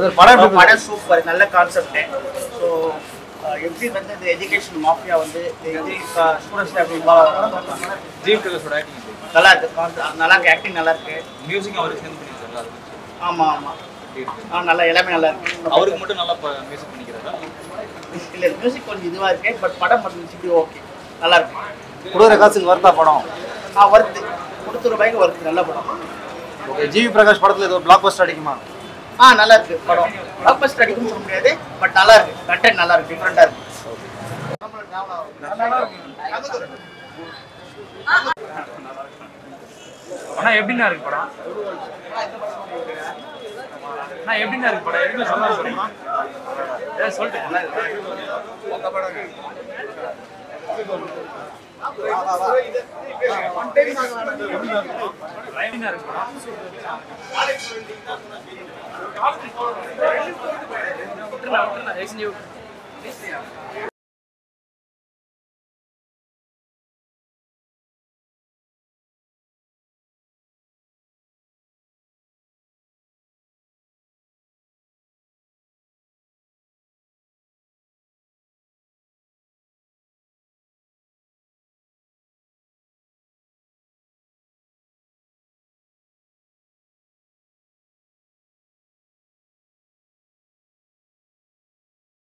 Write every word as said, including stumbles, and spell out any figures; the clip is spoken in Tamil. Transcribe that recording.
படம் படம் சூப்பர், நல்ல கான்செப்ட். ஸோ எப்படி வந்து இந்த எஜுகேஷன் மாஃபியா வந்து ஸ்டூடெண்ட்ஸ் நல்லா இருக்கு, நல்லா இருக்கு, ஆக்டிங் நல்லா இருக்கு, மியூசிக் அவருக்கு சேர்ந்து பண்ணிருக்காரு. ஆமாம் ஆமாம், ஆ நல்லா எல்லாமே நல்லா இருக்கு. அவருக்கு மட்டும் நல்லா மியூசிக் பண்ணிக்கிறாரா? இல்லை, மியூசிக் கொஞ்சம் இதுவாக இருக்கு, பட் படம் மட்டும் ஓகே, நல்லா இருக்கு. கொடுக்குற காசுக்கு வருதா படம்? ஆ வருது, கொடுத்துற ரூபாய்க்கு வருது, நல்ல படம். ஓகே, ஜிவி பிரகாஷ் படத்தில் ஏதோ பிளாக் பஸ்டர் அடிக்குமா? ஆ நல்லா இருக்கு படம், பிளாக் பஸ்டர் அடிக்கும்னு சொல்ல முடியாது, பட் நல்லா இருக்கு, கண்டென்ட் நல்லா இருக்கு, டிஃப்ரெண்டா இருக்கு. அண்ணா எப்படின்னா இருக்கு படம்? அண்ணா எப்படின்னா இருக்கு படம்? எதுவுமே சொல்ல சொல்லுமா? ஏன் சொல்லிட்டு இருக்கு படம்.